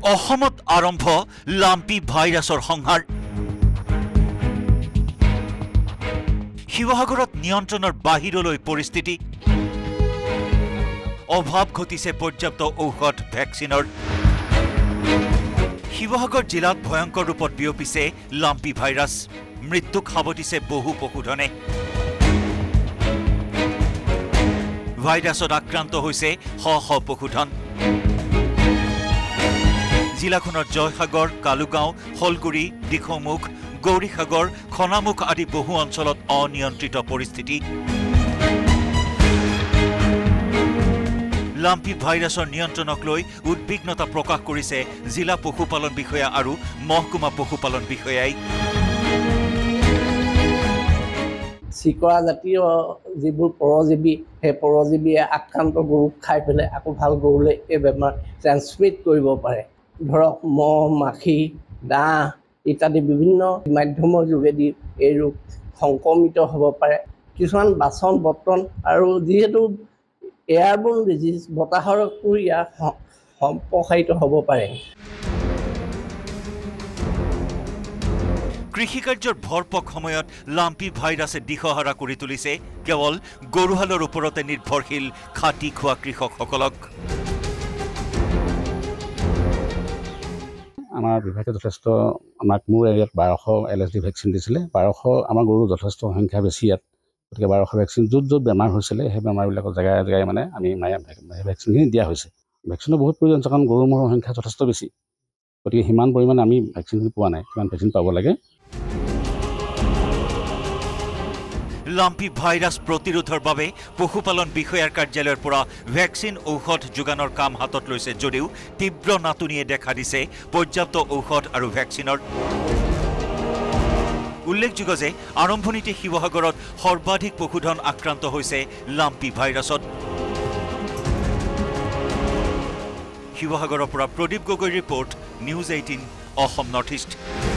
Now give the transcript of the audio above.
অসমত আৰম্ভ লাম্পি ভাইৰাছৰ সংহাৰ শিৱসাগৰত নিয়ন্ত্ৰণৰ বাহিৰলৈ পৰিস্থিতি অভাৱ ঘটিছে পৰ্যাপ্ত ঔষধ ভেকচিনৰ শিৱসাগৰ জিলাত ভয়ংকৰ ৰূপত বিয়পিছে লাম্পি ভাইৰাছ মৃত্যুক সাৱটিছে বহু পশুধনে ভাইৰাছত আক্ৰান্ত হৈছে শ শ পশুধন জিলাখনৰ জয়সাগৰ কালুগাঁও হলগুৰি দিখৌমুখ গৌৰীসাগৰ খনামুখ আদি বহু অঞ্চলত অনিয়ন্ত্ৰিত পৰিস্থিতি লাম্পি ভাইৰাছৰ নিয়ন্ত্ৰণক লৈ উদ্বিগ্নতা প্ৰকাশ কৰিছে জিলা পশুপালন বিষয়া আৰু মহকুমা পশুপালন বিষয়াই চিকৰা জাতীয় যিবোৰ পৰজীৱী সেই পৰজীৱীয়ে আক্ৰান্ত গৰুক খাই পেলাই আকৌ ভাল গৰুলৈ এই বেমাৰ ট্ৰেন্সমিট কৰিব পাৰে ধৰক মহ মাখি দাহ ইত্যাদি বিভিন্ন মাধ্যমৰ যোগেদি এই ৰোগ সংক্ৰমিত হ'ব পাৰে কিছুমান বাচন বৰ্তন আৰু যিহেতু এয়াৰবৰ্ন ডিজিজ বতাহৰতো ইয়াৰ সম্প্ৰসাৰিত হ'ব পাৰে কৃষিকাৰ্যৰ ভৰপক সময়ত লাম্পি ভাইৰাছে দিশহাৰা কৰি তুলিছে কেৱল গৰুহালৰ ওপৰতে নিৰ্ভৰশীল খাটি খোৱা কৃষকসকলক আমাৰ বিভাগে যথেষ্ট আমাক মোৰ এৰিয়াত 1200 LSD ভেকচিন দিছিলে 1200 আমাৰ গৰু যথেষ্ট সংখ্যা বেছি ইয়াত গতিকে 1200 ভেকচিন য'ত বেমাৰ হৈছিলে সেই বেমাৰবিলাকৰ জেগাই মানে আমি ভেকচিনখিনি দিয়া হৈছে ভেকচিনৰ বহুত প্ৰয়োজন আছে কাৰণ গৰু ম'হৰ সংখ্যা যথেষ্ট বেছি গতিকে সিমান পৰিমাণে আমি ভেকচিনখিনি পোৱা নাই কিমান ভেকচিন পাব লাগে লাম্পি ভাইৰাছ প্ৰতিৰোধৰ বাবে পশুপালন বিষয়াৰ কাৰ্যালয়ৰ পৰা ভেকচিন ঔষধ যোগানৰ কাম হাতত লৈছে যদিও তীব্ৰ নাটনিয়ে দেখা দিছে পৰ্যাপ্ত ঔষধ আৰু ভেকচিনৰ উল্লেখযোগ্য যে আৰম্ভণিতে শিৱসাগৰত সৰ্বাধিক পশুধন আক্ৰান্ত হৈছে লাম্পি ভাইৰাছত শিৱসাগৰৰ পৰা প্ৰদীপ গগৈৰ report news 18 Assam north east